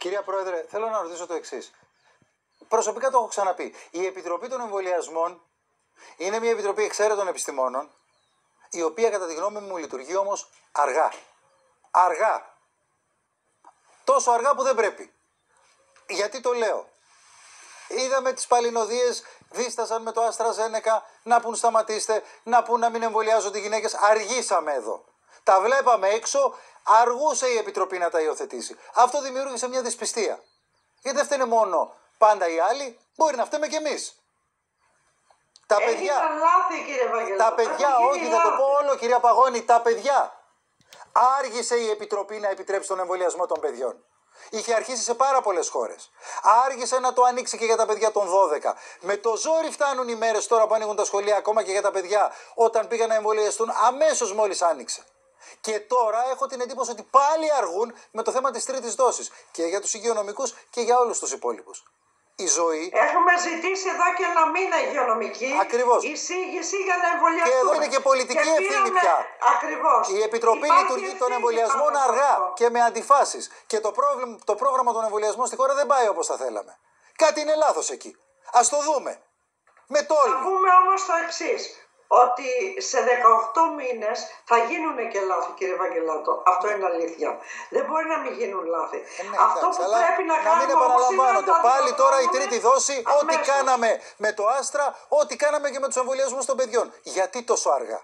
Κυρία Πρόεδρε, θέλω να ρωτήσω το εξής. Προσωπικά το έχω ξαναπεί. Η Επιτροπή των Εμβολιασμών είναι μια επιτροπή εξαίρετων επιστημόνων, η οποία κατά τη γνώμη μου λειτουργεί όμως αργά. Αργά. Τόσο αργά που δεν πρέπει. Γιατί το λέω. Είδαμε τις παλινοδίες, δίστασαν με το AstraZeneca να πούν σταματήστε, να πούν να μην εμβολιάζονται οι γυναίκες. Αργήσαμε εδώ. Τα βλέπαμε έξω, αργούσε η Επιτροπή να τα υιοθετήσει. Αυτό δημιούργησε μια δυσπιστία. Γιατί δεν φταίνε μόνο πάντα οι άλλοι, μπορεί να φταίμε κι εμείς. Τα παιδιά, λάθη, κύριε Βαγγελάτο. τα παιδιά, όχι θα το πω όλο κυρία Παγώνη, τα παιδιά. Άργησε η Επιτροπή να επιτρέψει τον εμβολιασμό των παιδιών. Είχε αρχίσει σε πάρα πολλές χώρες. Άργησε να το ανοίξει και για τα παιδιά των 12. Με το ζόρι φτάνουν οι μέρες τώρα που ανοίγουν τα σχολεία, ακόμα και για τα παιδιά, όταν πήγαν να εμβολιαστούν αμέσως μόλις άνοιξε. Και τώρα έχω την εντύπωση ότι πάλι αργούν με το θέμα της τρίτης δόσης. Και για τους υγειονομικούς και για όλους τους υπόλοιπους. Η ζωή. Έχουμε ζητήσει εδώ και ένα μήνα υγειονομική εισήγηση για να εμβολιαστούμε. Και εδώ είναι και πολιτική ευθύνη πια. Ακριβώς. Η Επιτροπή λειτουργεί των εμβολιασμών αργά και με αντιφάσεις. Και το πρόγραμμα των εμβολιασμών στη χώρα δεν πάει όπως θα θέλαμε. Κάτι είναι λάθος εκεί. Ας το δούμε. Με τόλμη. Θα πούμε όμως το εξής. Ότι σε 18 μήνες θα γίνουν και λάθη, κύριε Βαγγελάτο. Αυτό είναι αλήθεια. Δεν μπορεί να μην γίνουν λάθη. Ναι, αυτό που πρέπει να κάνουμε. Να μην επαναλαμβάνονται. Πάλι τώρα η τρίτη δόση, ό,τι κάναμε με το Άστρα, ό,τι κάναμε και με τους εμβολιασμούς των παιδιών. Γιατί τόσο αργά.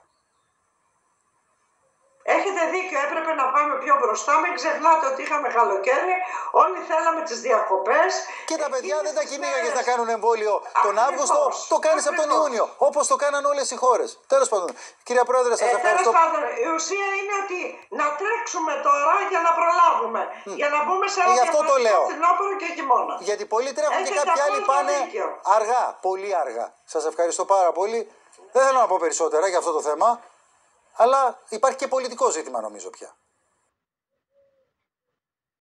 Έχετε δίκιο, έπρεπε να πάμε πιο μπροστά. Μην ξεχνάτε ότι είχαμε καλοκαίρι, όλοι θέλαμε τις διακοπές. Και τα παιδιά δεν τα κυνήγαγες να κάνουν εμβόλιο τον Αύγουστο, το κάνεις από τον Ιούνιο. Όπως το κάναν όλες οι χώρες. Τέλος πάντων, κυρία Πρόεδρε, σας ευχαριστώ. Τέλος πάντων, η ουσία είναι ότι να τρέξουμε τώρα για να προλάβουμε. Για να μπούμε σε ένα διαφορετικό φθινόπωρο και χειμώνα. Γιατί πολλοί τρέχουν και κάποιοι άλλοι πάνε αργά, πολύ αργά. Σας ευχαριστώ πάρα πολύ. Δεν θέλω να πω περισσότερα για αυτό το θέμα. Αλλά υπάρχει και πολιτικό ζήτημα νομίζω πια.